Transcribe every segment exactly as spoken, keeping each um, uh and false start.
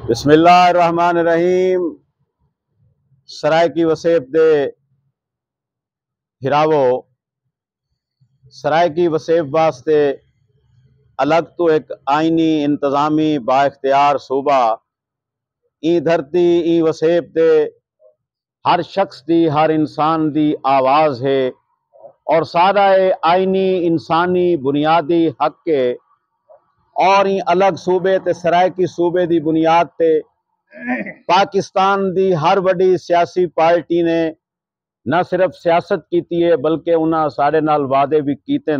बिस्मिल्लाहिर्रहमानिर्रहीम। सराय की वसेब दे हिरावो सराय की वसेब वास्ते अलग तो एक आईनी इंतजामी बाख्तियार सूबा ई धरती ई वसेब दे हर शख्स दी हर इंसान दी आवाज़ है और सारा आईनी इंसानी बुनियादी हक के और ई अलग सूबे ते सराय की सूबे दी बुनियाद ते पाकिस्तान दी हर वड्डी सियासी पार्टी ने न सिर्फ सियासत की है बल्कि उन्हें साढ़े नाल वादे भी कीते,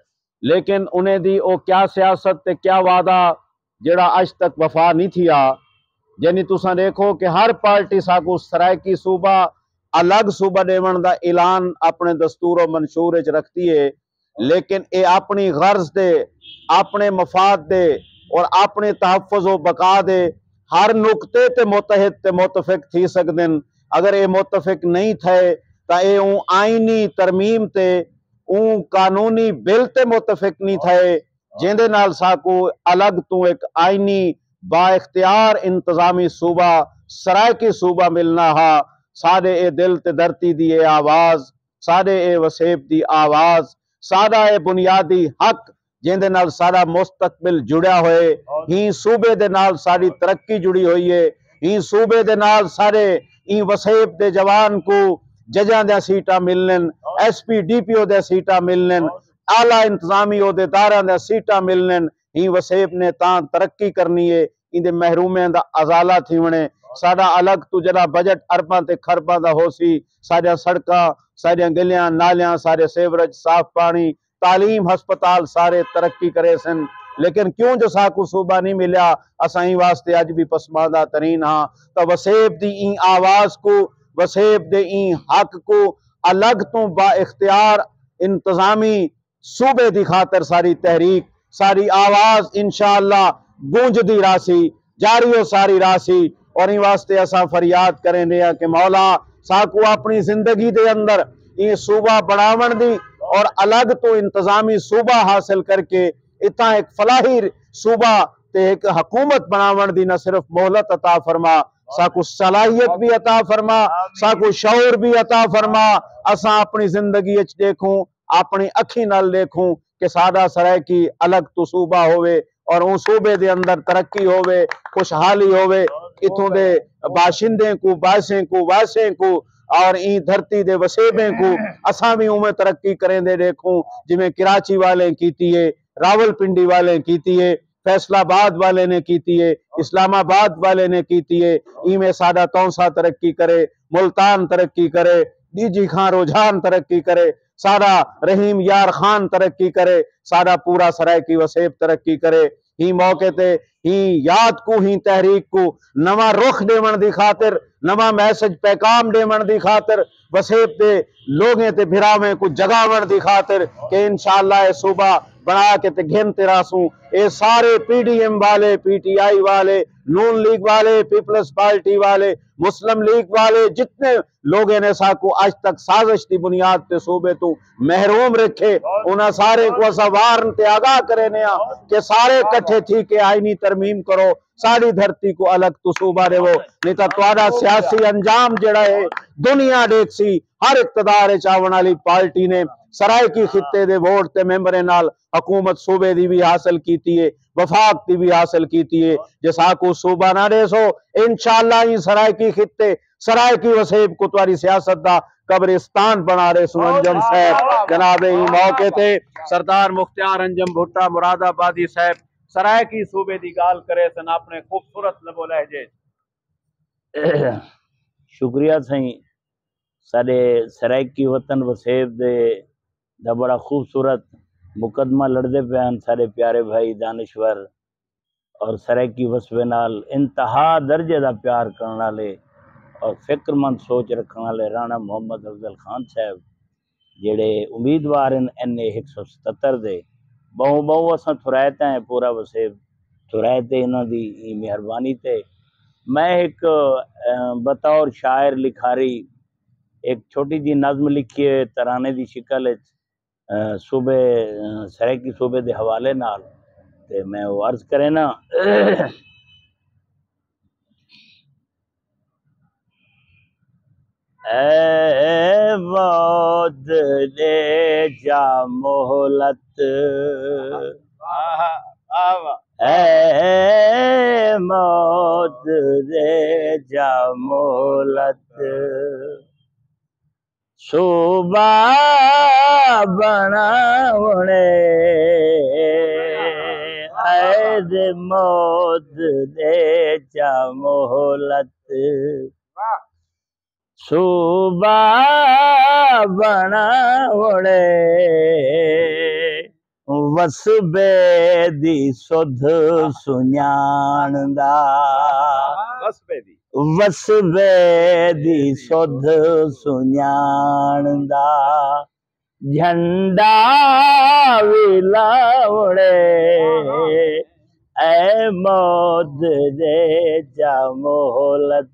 लेकिन उन्हें दी ओ क्या सियासत ते क्या वादा जेड़ा अज तक वफा नहीं थिया। यानी तुसा देखो कि हर पार्टी साकू सराय की सूबा अलग सूबा देवन दा ऐलान अपने दस्तूर और मंशूर च रखती है, लेकिन ये अपनी गर्ज दे अपने मफाद दे और अपने तहफ़्फ़ुज़ व बका दे हर नुकते ते मुतहद ते मुतफिक थी सकदे। अगर ये मुतफिक नहीं थे तो ये ऊँ आईनी तरमीम ते ऊँ कानूनी बिल ते मुतफिक नहीं थे जिंदे नाल साकू अलग तू एक आईनी बाख्तियार इंतजामी सूबा सराय की सूबा मिलना हा। सारे ए दिल ते धरती दी ए आवाज़, सारे ए वसेब दी आवाज़, सारा ए बुनियादी हक जिंदे नाल सारा मुस्तकबिल जुड़िया होए, ही सूबे दे नाल सारी तरक्की जुड़ी हुई है। ही सूबे दे नाल सारे ई वसेब दे जवान को जजां दे सीटा मिलने, S P D P O दे सीटा मिलने, आला इंतजामी ओहदेदारां दे सीटा मिलने। ही वसेब ने तां तरक्की करनी है, इंदे महरूमें दा अजाला थी वने। साडा अलग तो जरा बजट अरबां ते खरबां दा होसी, साडियां सड़कां, साडियां गलियां नालियां, सारे सेवरेज, साफ पानी, तालीम, हस्पताल सारे तरक्की करे सन, लेकिन क्यों जो साकू सूबा नहीं मिला असा ही वास्ते अज भी पसमानदा तरीन हाँ। तो वसेब दी ई आवाज़ को, वसेब दे ई हक को अलग तो बा इख्तियार इंतजामी सूबे दी खातर सारी तहरीक सारी आवाज़ इंशाअल्लाह गूंजदी रासी जारी हो सारी रासी। और इन वास्ते असा फरियाद करें दिया कि मौला साकू अपनी जिंदगी दे अंदर ये सूबा बनावन दी और अलग तो इंतजामी सूबा हासिल करके इतना एक फलाही सूबा ते एक हुकूमत बनावन दी न सिर्फ मोहलत अता फरमा, साकू सलाहियत भी अता फरमा, साकू शौर भी अता फरमा। असा अपनी जिंदगी देखूं, अपनी अखी नाल देखूं कि साडा सराय की अलग तो सूबा होवे और उस सूबे दे अंदर तरक्की होवे, खुशहाली होवे, इथों दे बाशिंदे को, बासे को, वासे को और ई धरती दे वसेबे को असा भी उमें तरक्की करें दे देखूं जिमें कराची वाले कीती है, रावलपिंडी वाले कीती है, फैसलाबाद वाले ने कीती है, इस्लामाबाद वाले ने कीती है। इमें साडा तौसा तरक्की करे, मुल्तान तरक्की करे, डीजी खान रुझान तरक्की करे, सारा रहीम यार खान तरक्की करे, सारा पूरा सराय की वसेब तरक्की करे। ही मौके ते ही याद को ही तहरीक को नवा रुख देवन दी खातिर, नवा मैसेज पैगाम देवन दी खातिर, वसेब दे लोगें ते भिरावें को जगावन दी खातिर कि इंशाअल्लाह सूबा बना के ते घिन तेरासू ये सारे पीडीएम वाले, पीटीआई वाले, नून लीग वाले, पीपल्स पार्टी वाले, मुस्लिम लीग वाले, जितने लोगों ने साकू आज तक साजिश की बुनियाद पे सूबे तू महरूम रखे, उन्हें सारे को सवार ते आगाह करे कि सारे कट्ठे थी के आईनी तरमीम करो, सारी धरती को अलग तो सूबा देवो, नहीं तो तुम्हारा सियासी अंजाम जड़ा है दुनिया देख सी। हर इक्तदार चावन वाली पार्टी ने सराय की खिते दे वोट ते मेंबरे नाल हुकूमत सूबे दी भी हासिल कीती है, वफाक दी भी हासिल कीती है। जिसा को सूबा ना दे सो इंशाअल्लाह ही सराय की खिते सराय की वसेब को तुम्हारी सियासत दा कब्रिस्तान बना रहे सु। अंजम साहब जनाब ही मौके ते सरदार मुख्तियार अंजम भुट्टा मुरादाबादी साहब सराय की सूबे दी गाल करे सन अपने खूबसूरत लबो लहजे। शुक्रिया सही सारे सराय की वतन वसेब दे दा बड़ा खूबसूरत मुकदमा लड़ते पे सारे प्यारे भाई दानिश्वर और सराय की वसबे नाल इंतहा दर्जे का प्यार करने वाले और फिक्रमंद सोच रखने वाले राणा मोहम्मद अफजल खान साहब जेड़े उम्मीदवार एन ए एक सौ सतहत्तर दे बहु बहु असा थुरायता है पूरा वसेब थुरायते इन्हों की मेहरबानी ते मैं एक बतौर शायर लिखारी एक छोटी जी नज़म लिखी है तराने की शिकल सूबे सराय की सूबे के हवाले नाल ते मैं वो अर्ज करे ना ऐ मौत दे जा मोहलत, ऐ मौत दे जा मोहलत, सुबह बनावणे ऐ मौत दे जा मोहलत, सुबह बनावणे वसबे दी सुध सुञाणंदा, वसबे दी सुध सुञाणंदा, झंडा विलावणे ऐ मौत दे जा मोहलत,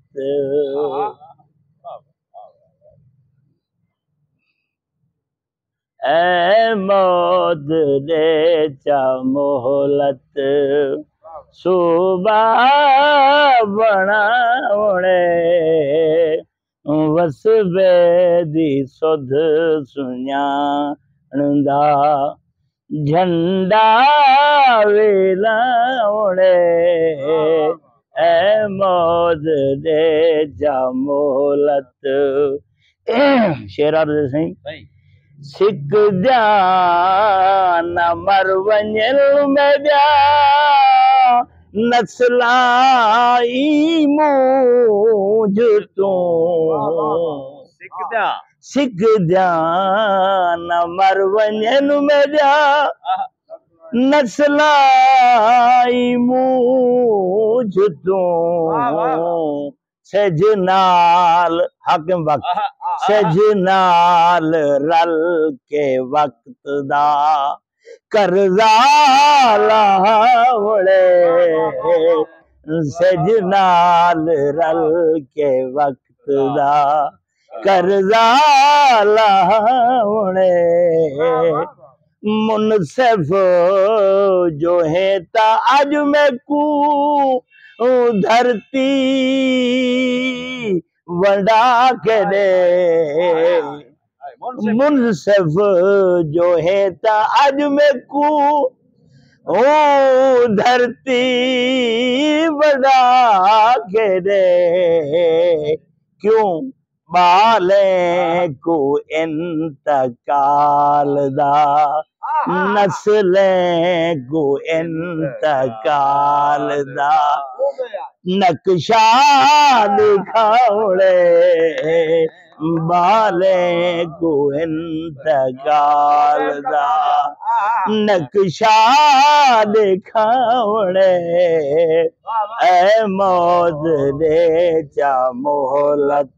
ऐ मौत दे जा मोहलत, सुबह बनावणे वसबे दी सुध सुञाणंदा, झंडा विलावणे ऐ मौत दे जा मोहलत। शेर अर्ज़ साईं सिक जान मरवंजल में जा नस्लाई मूझ तू, सिक जान मरवंजल में जा नस्लाई मूझ तू, सजनाल हाकिम वक्त सजनाल रल के वक्त दा करजा लावणे, सजनाल रल के वक्त दा करजा लावणे, मुनसिफ जो है ता आज मैं कू धरती वंडा के दे, मुनसिफ जो है ता आज में कू ओ धरती वंडा के दे, क्यों बाले को इंतकाल दा नस्लें को इंतकाल दा नक्शा दिखावणे बाले को इंतकाल दा नक्शा दिखावणे ऐ मौत दे जा मोहलत,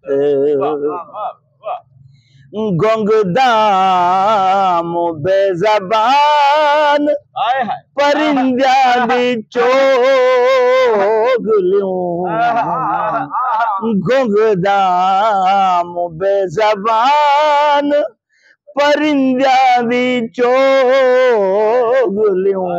गुंगदाम बेज़बान परिंदा दी चोगलियों, गुंगदाम बेज़बान परिंदा दी चोगलियों,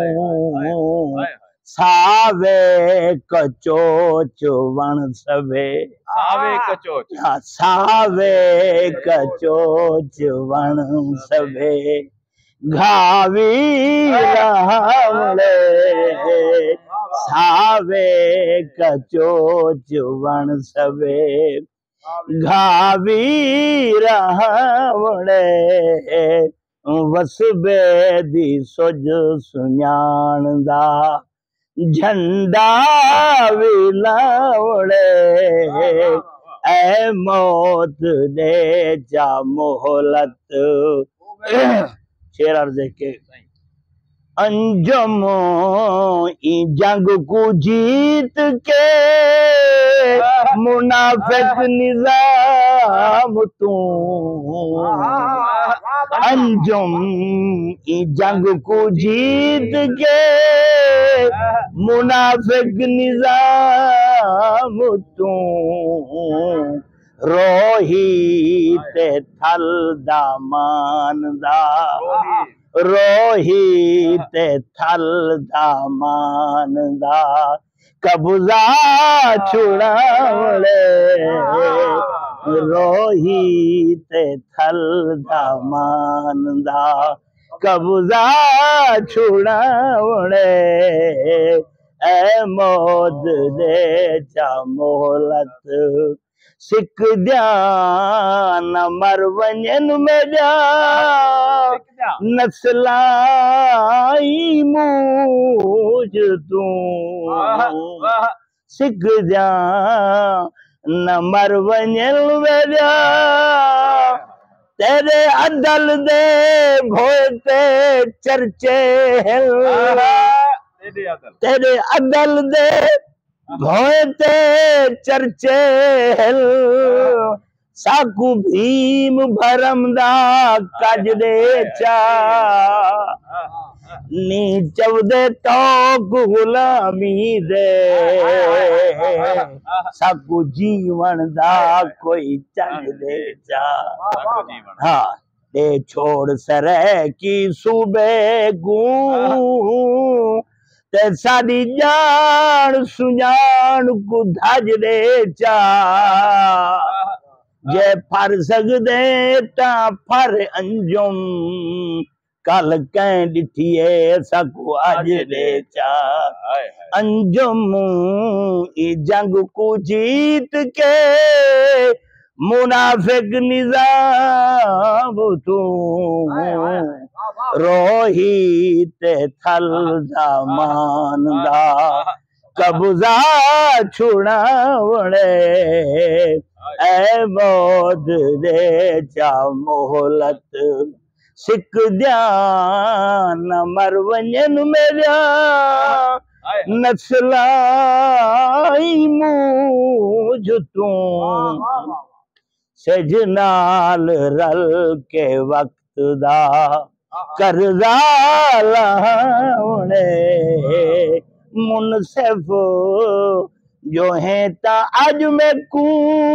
सावे कचोच वण सवे, सावे कचोच सावे कचोच वण सवे, घावी रावणे सावे कचोच वण सवे, घावी रावणे वसबे दी सुज सुञाणंदा, झंडा विलावणे ऐ मौत दे जा मोहलत। शेर अर्ज़ के अंजुम ई जंग को जीत के मुनाफिक निजाम तू, अंजुम ई जंग को जीत के मुनाफिक निजाम तू, रोही ते थल दामान दा, रोही ते थल दामान दा कब्जा छुड़ावणे रोही ते थल दा मानदा कब्जा छुड़ावणे ऐ मौत दे चा मोहलत सिक ध्यान मर वञन मेरा नस्लाई मूज तू सिक ध्यान मर वञन मेरा तेरे अदल दे भोते चर्चे तेरे अदल दे भोते चर्चे साकू भीम भरमदा कज दे चा नी चवदे तो गुलामी दे साकू जीवन दा कोई चंग दे चा हाँ दे छोड़ सरे की सूबे गू ते साडी जान सुजान को धज दे चा जे फर सकदे ता फर अंजुम कल कैं डिठिए सकू अज दे चा अंजुम ई जंग को जीत के मुनाफिक निजाम तू रोही ते थल दा मानदा कब्जा छुड़ावणे ऐ मौत दे चा मोहलत सिक ध्यान मर वञन मेरा नस्लाई मूज तू सजनाल रल के वक्त दा करजा लावणे मुनसिफ जो है ता आज में कू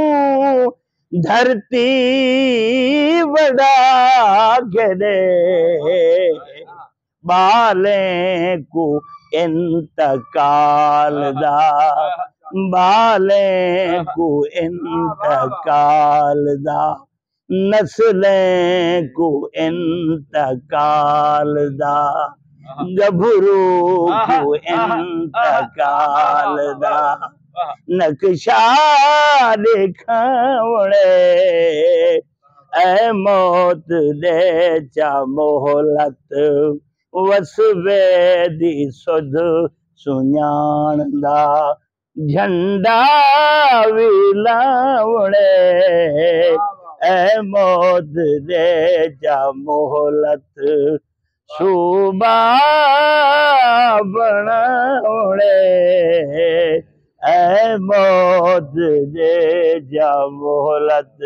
धरती बड़ा गदे बाले को इंतकाल दा बाले को इंतकाल दा नस्लें को इंतकाल दा गभरू को इंतकाल दा नक्शा दिखावणे ऐ मौत दे चा मोहलत वसवे दी सुध सुञाणदा झंडा विलावणे ऐ मौत दे चा मोहलत सूबा बनावणे ऐ मौत दे जा मोहलत।